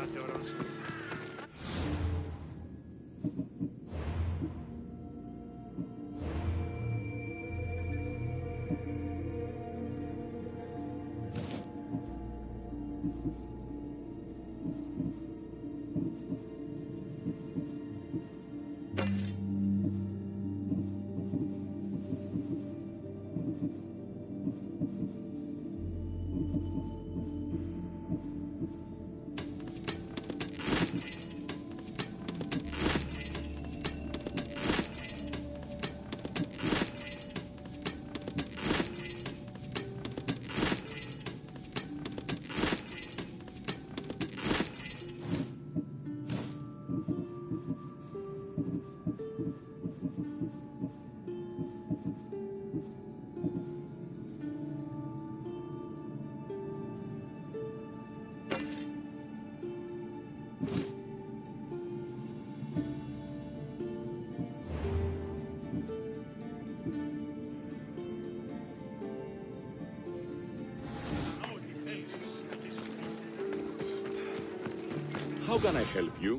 How can I help you?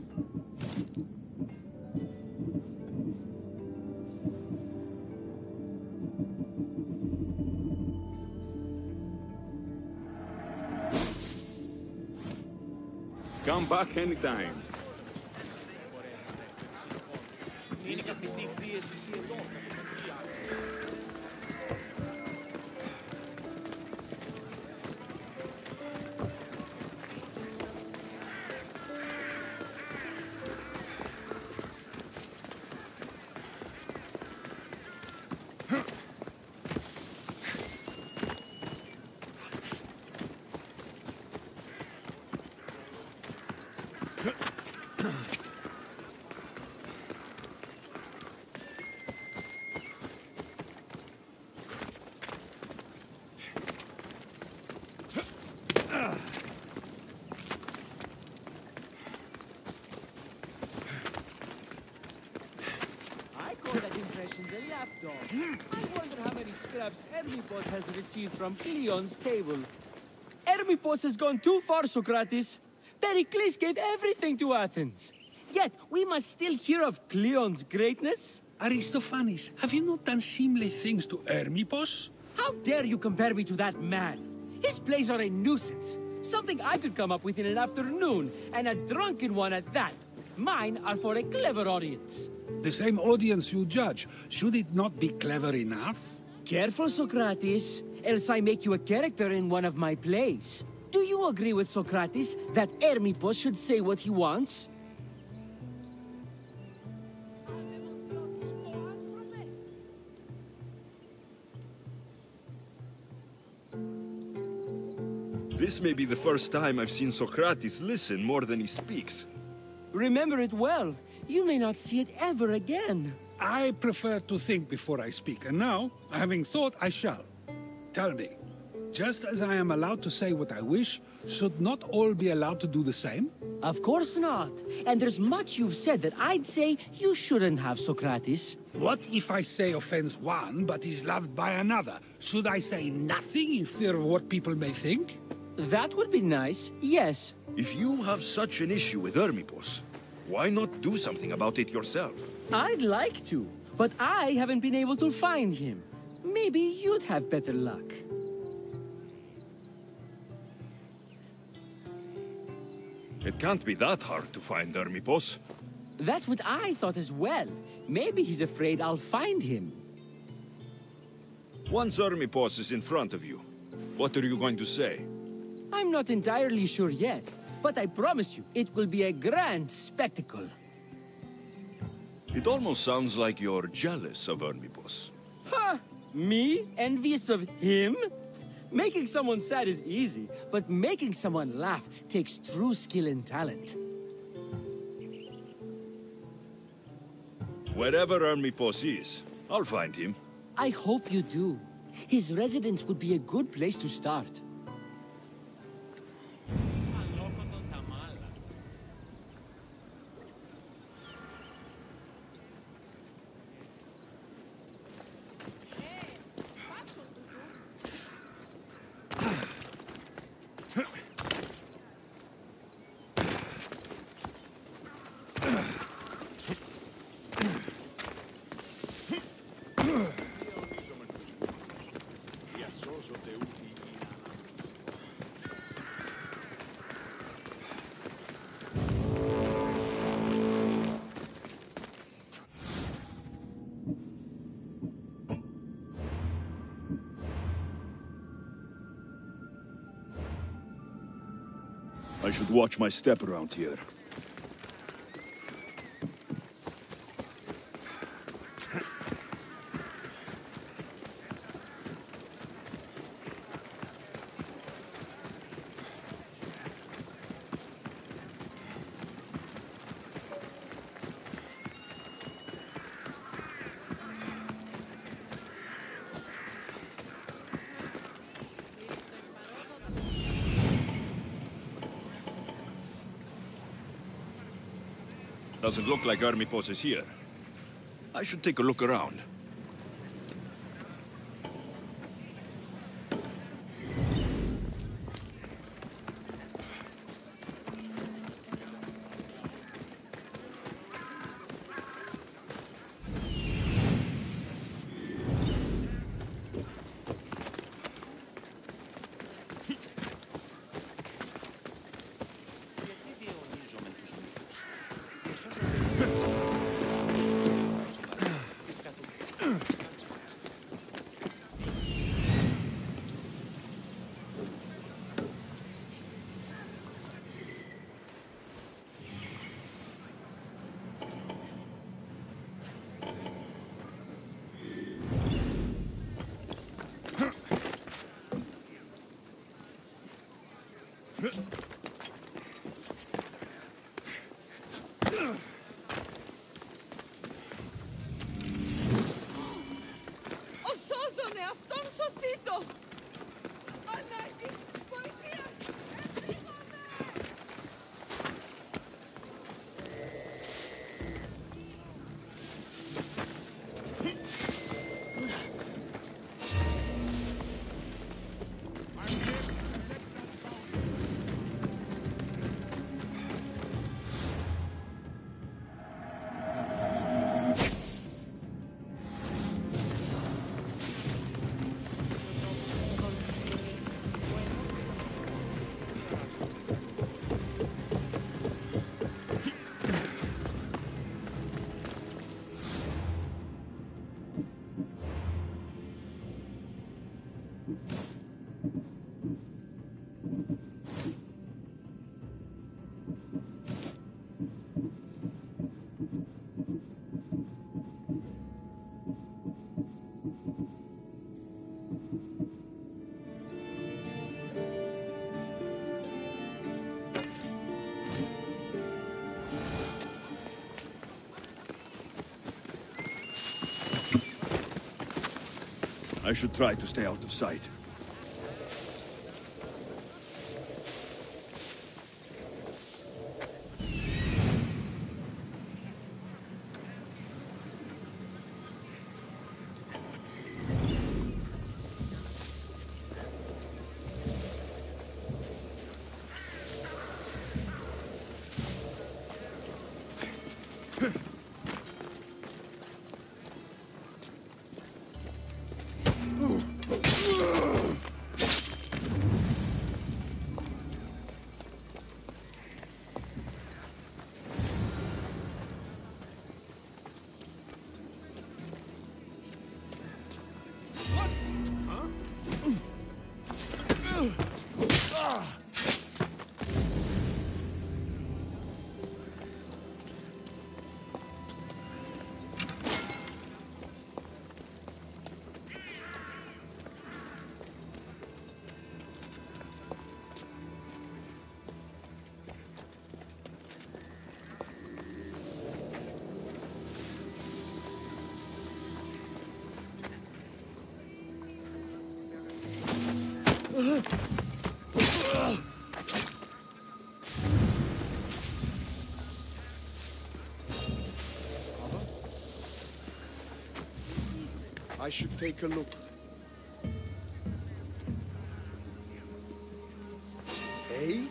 Come back anytime. The lapdog. I wonder how many scraps Hermippos has received from Cleon's table. Hermippos has gone too far, Socrates. Pericles gave everything to Athens. Yet, we must still hear of Cleon's greatness. Aristophanes, have you not done seemly things to Hermippos? How dare you compare me to that man? His plays are a nuisance. Something I could come up with in an afternoon, and a drunken one at that. Mine are for a clever audience. The same audience you judge. Should it not be clever enough? Careful, Socrates, else I make you a character in one of my plays. Do you agree with Socrates that Hermippos should say what he wants? This may be the first time I've seen Socrates listen more than he speaks. Remember it well. You may not see it ever again. I prefer to think before I speak, and now, having thought, I shall. Tell me, just as I am allowed to say what I wish, should not all be allowed to do the same? Of course not. And there's much you've said that I'd say you shouldn't have, Socrates. What if I say offends one, but is loved by another? Should I say nothing in fear of what people may think? That would be nice, yes. If you have such an issue with Hermippos, why not do something about it yourself? I'd like to, but I haven't been able to find him. Maybe you'd have better luck. It can't be that hard to find Hermippos. That's what I thought as well. Maybe he's afraid I'll find him. Once Hermippos is in front of you, what are you going to say? I'm not entirely sure yet, but I promise you, it will be a grand spectacle. It almost sounds like you're jealous of Hermippos. Ha! Me? Envious of him? Making someone sad is easy, but making someone laugh takes true skill and talent. Wherever Hermippos is, I'll find him. I hope you do. His residence would be a good place to start. I should watch my step around here. Doesn't look like Hermippos is here. I should take a look around. Ο σώζον εαυτόν σωθήτω! Ανάγκη βοηθείας! I should try to stay out of sight. I should take a look. Eh?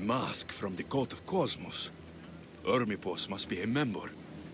mask from the Cult of Cosmos. Hermippos must be a member.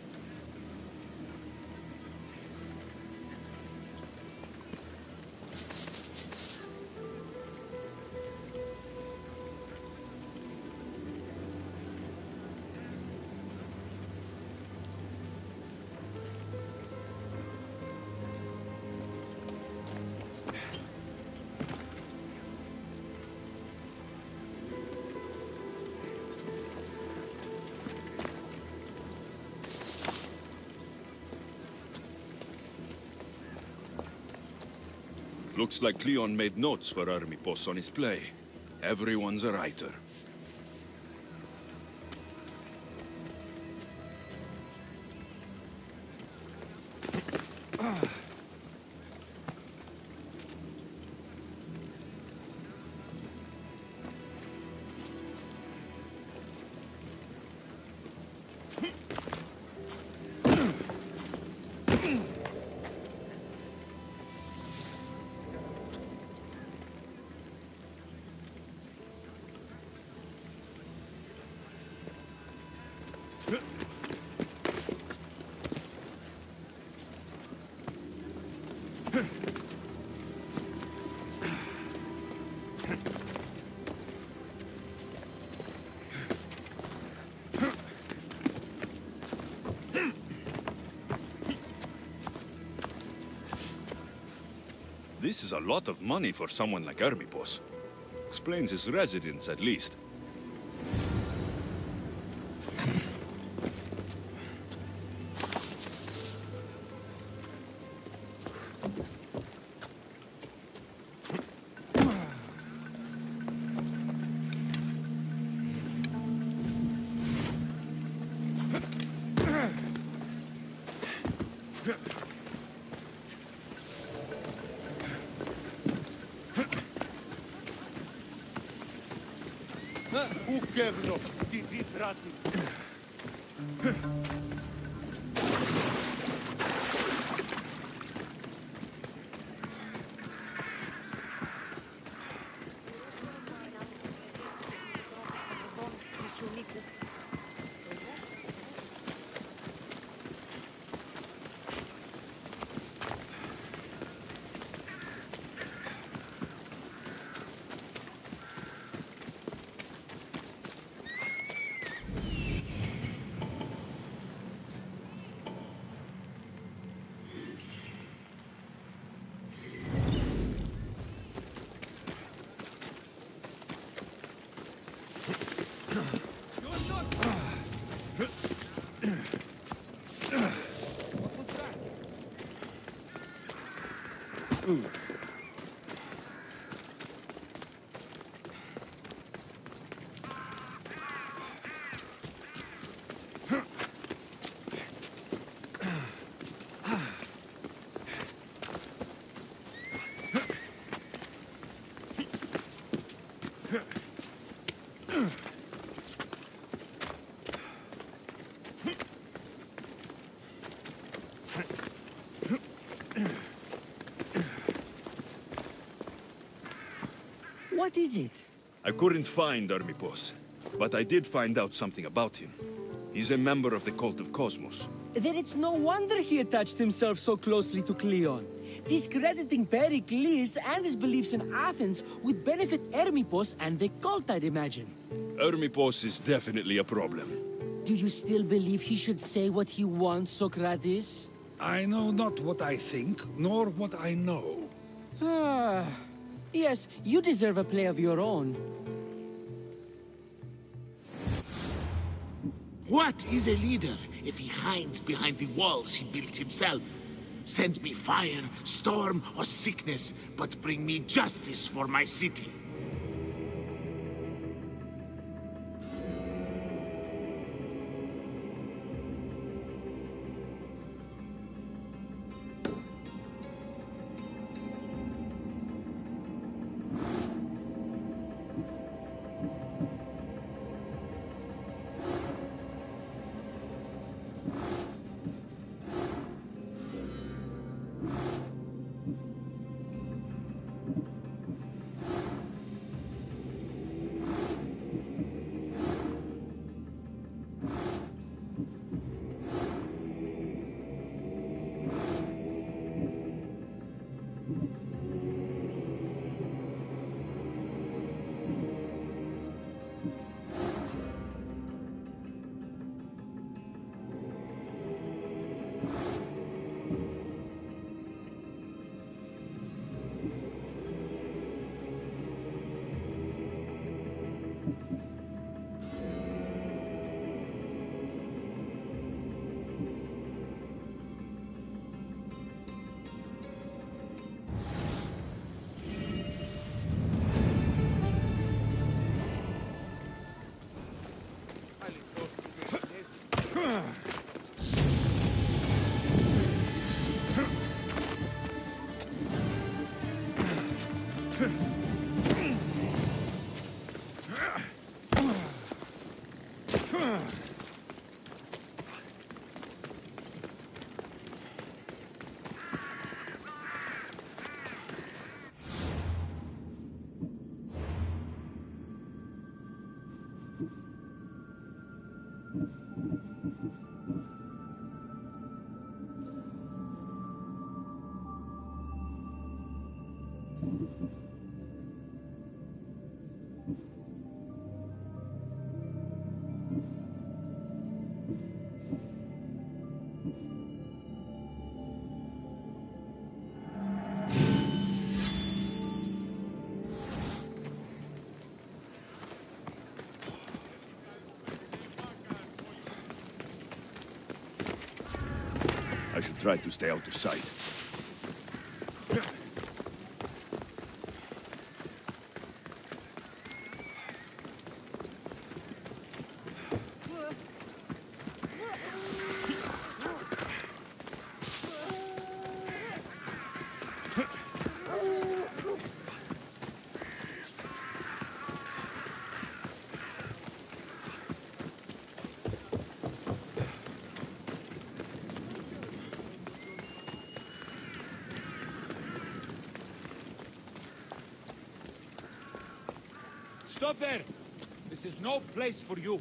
Looks like Cleon made notes for Hermippos on his play. Everyone's a writer. This is a lot of money for someone like Hermippos. Explains his residence, at least. Ukerno, ti vitrati. What is it? I couldn't find Hermippos, but I did find out something about him. He's a member of the Cult of Cosmos. Then it's no wonder he attached himself so closely to Cleon. Discrediting Pericles and his beliefs in Athens would benefit Hermippos and the cult, I'd imagine. Hermippos is definitely a problem. Do you still believe he should say what he wants, Socrates? I know not what I think, nor what I know. Ah, yes, you deserve a play of your own. What is a leader if he hides behind the walls he built himself? Send me fire, storm, or sickness, but bring me justice for my city. I should try to stay out of sight. Stop there! This is no place for you.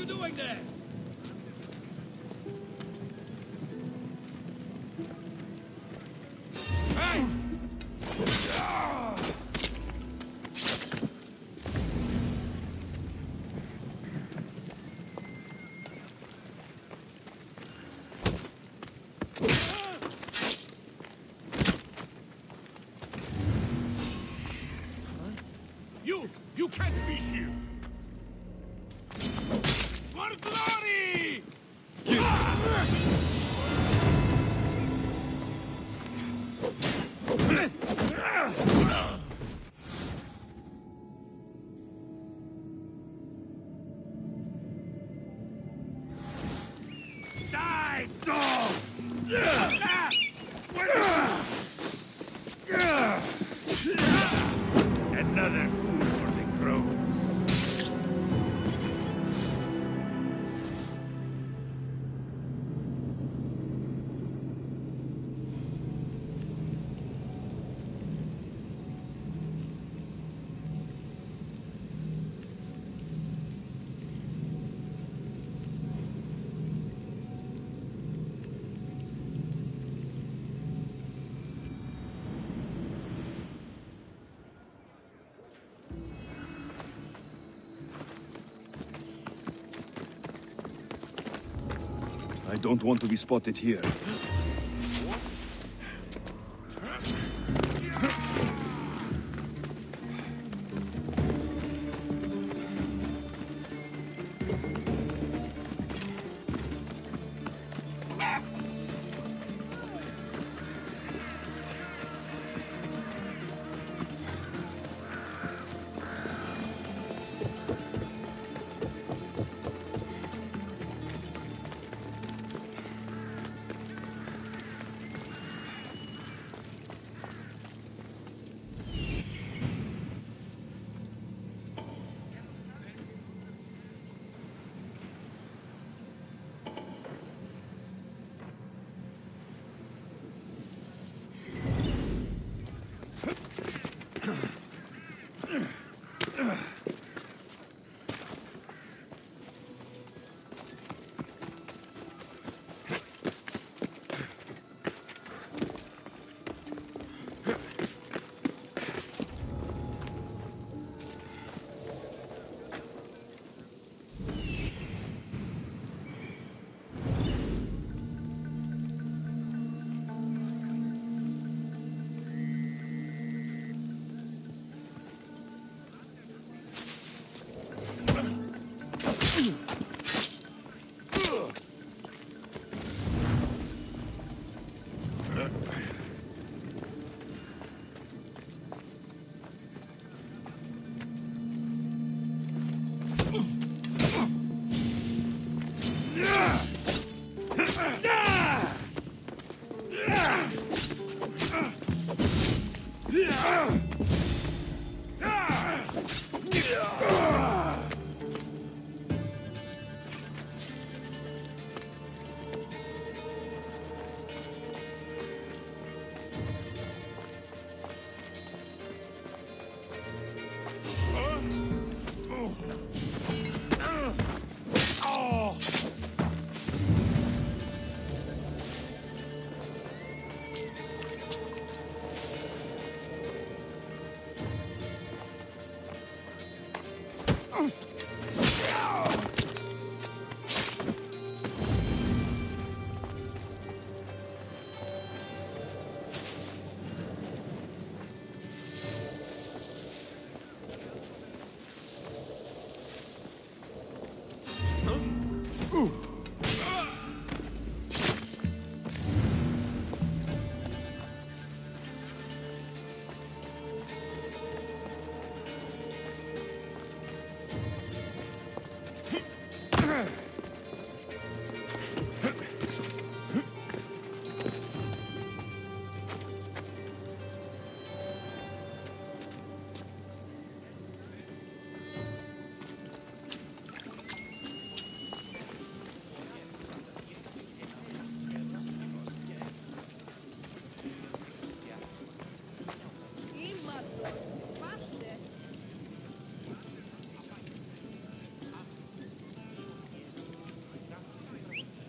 you doing there? Hey! You can't be here! For glory! Die, dog! Another food for the crows. I don't want to be spotted here.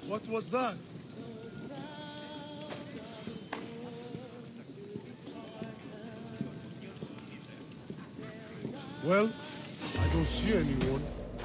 What was that? Well, I don't see anyone.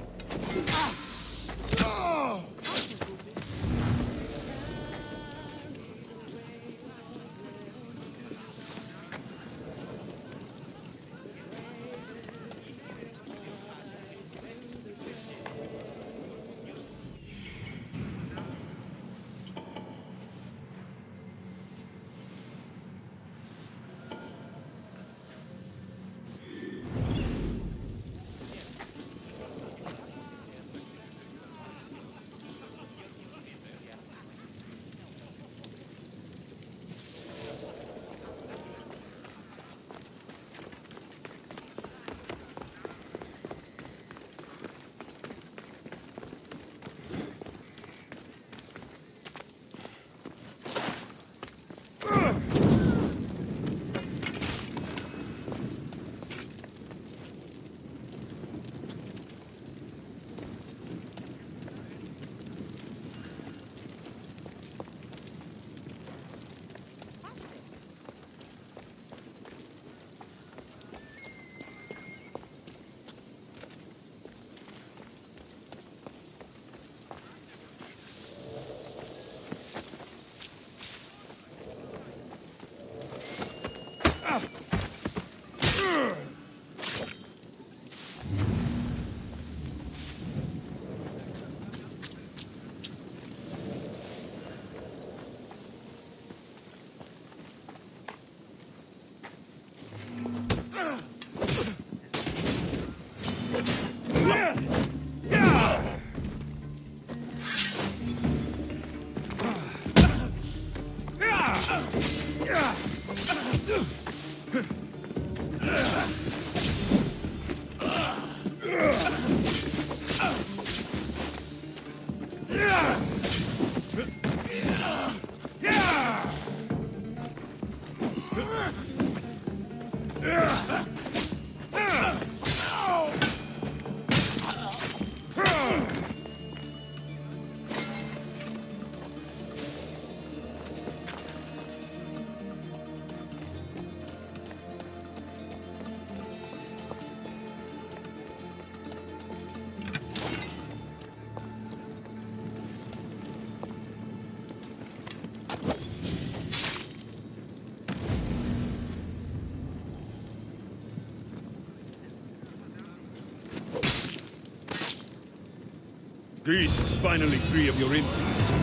Greece is finally free of your influence.